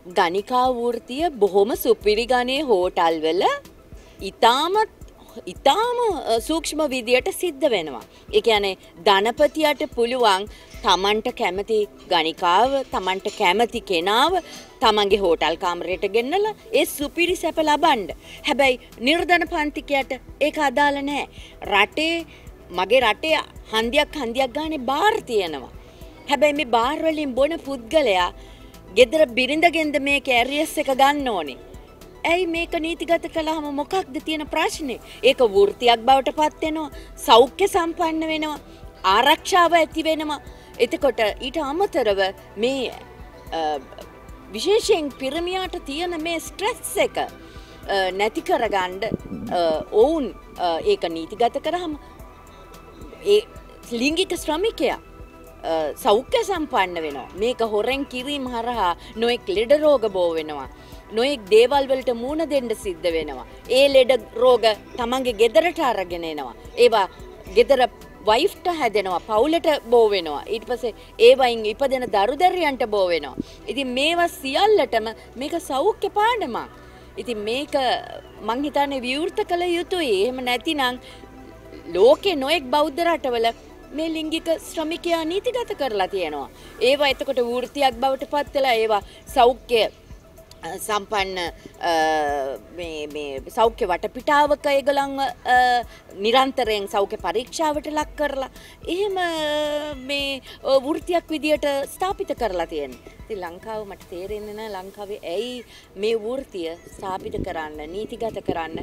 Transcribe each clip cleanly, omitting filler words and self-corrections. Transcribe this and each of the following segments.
ගණිකා වෘත්තිය බොහොම සුපිරි ගණේ හෝටල් වල ඉතාම සූක්ෂම විදියට සිද්ධ වෙනවා. ඒ කියන්නේ ධනපතියට පුළුවන් තමන්ට කැමති ගණිකාව, තමන්ට කැමති කෙනාව තමන්ගේ හෝටල් කාමරයට ගෙන්නලා ඒ සුපිරි සැප ලබන්න. හැබැයි නිර්ධන පන්තිකයට ඒක අදාළ නැහැ. මගේ රටේ හන්දියක් ගානේ බාර් තියෙනවා. හැබැයි මේ බාර් වලින් බොන පුද්ගලයා ගෙදර බිරිඳගෙන්ද මේක ඇරියස් එක ගන්න ඕනේ. ඇයි මේක නීතිගත කළාම මොකක්ද තියෙන ප්‍රශ්නේ? ඒක වෘත්තියක් බවට පත් වෙනවා, සෞඛ්‍ය සම්පන්න වෙනවා, ආරක්ෂාව ඇති වෙනවා. එතකොට ඊට අමතරව මේ විශේෂයෙන් පිරිමියාට තියෙන මේ ස්ට්‍රෙස් එක නැති කරගන්න ඔවුන් ඒක නීතිගත කරාම ඒ ලිංගික ශ්‍රමිකයා සෞඛ්‍ය සම්පන්න වෙනවා. මේක හොරෙන් කිරීම හරහා නොඑක් ලෙඩ රෝග බෝ වෙනවා. නොඑක් දේවල් වලට මූණ දෙන්න සිද්ධ වෙනවා. ඒ ලෙඩ රෝග තමන්ගේ ගෙදරට අරගෙන එනවා. ඒවා ගෙදර වයිෆ්ට හැදෙනවා, පවුලට බෝ වෙනවා. ඊට පස්සේ ඒ වයින් ඉපදෙන දරුදැරියන්ට බෝ වෙනවා. ඉතින් මේවා සියල්ලටම මේක සෞඛ්‍ය පාඩමක්. ඉතින් මේක මං හිතන්නේ විවෘත කළ යුතුයි. එහෙම නැතිනම් ලෝකේ නොඑක් බෞද්ධ රටවල මේ ලිංගික ශ්‍රමිකයා නීතිගත කරලා තියෙනවා. ඒවා එතකොට වෘත්තියක් බවට පත් වෙලා ඒවා සෞඛ්‍ය සම්පන්න මේ සෞඛ්‍ය වටපිටාවක ඒගොල්ලන් නිරන්තරයෙන් සෞඛ්‍ය පරීක්ෂාවට ලක් කරලා එහෙම මේ වෘත්තියක් විදියට ස්ථාපිත කරලා තියෙනවා. ඉතින් ලංකාව මට තේරෙන්නේ නැහැ ලංකාවේ ඇයි මේ වෘත්තිය ස්ථාපිත කරන්න, නීතිගත කරන්න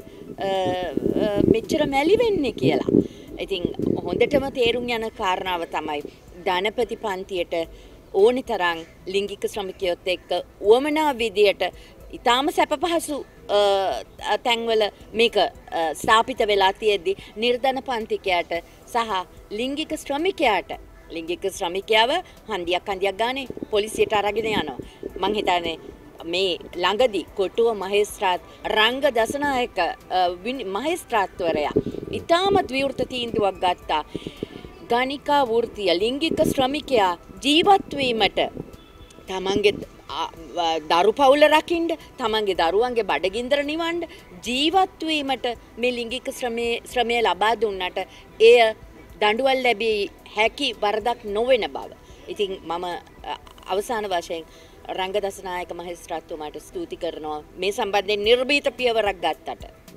මෙච්චර මැලි වෙන්නේ කියලා. ඉතින් හොඳටම තේරුම් යන කාරණාව තමයි ධනපති පන්තියට ඕනි තරම් ලිංගික ශ්‍රමිකයොත් එක්ක උවමනා විදියට ඊටාම සැප පහසු තැන්වල මේක ස්ථාපිත වෙලා තියෙද්දි නිර්ධන පන්තිකයාට සහ ලිංගික ශ්‍රමිකයාව හන්දියක් ගානේ පොලිසියට අරගෙන යනවා. මං හිතන්නේ මේ ළඟදී කොටුව මහේස්ත්‍රාත් රංග දසනායක මහේස්ත්‍රාත්වරයා ඉතාමත් විවෘත තීන්දුවක් ගත්තා. ගණිකා වෘත්තිය ලිංගික ශ්‍රමිකයා ජීවත් වීමට තමන්ගේ දරු පවුල රකින්න, තමන්ගේ දරුවන්ගේ බඩගින්දර නිවන්න, ජීවත් වීමට මේ ලිංගික ශ්‍රමය ලබා දුන්නට එය දඬුවම් ලැබී හැකි වරදක් නොවන බව. ඉතින් මම අවසාන වශයෙන් රංගදසනායක මහේස්ත්‍රාත්තුමාට ස්තුති කරනවා මේ සම්බන්ධයෙන් නිර්භීත පියවරක් ගත්තට.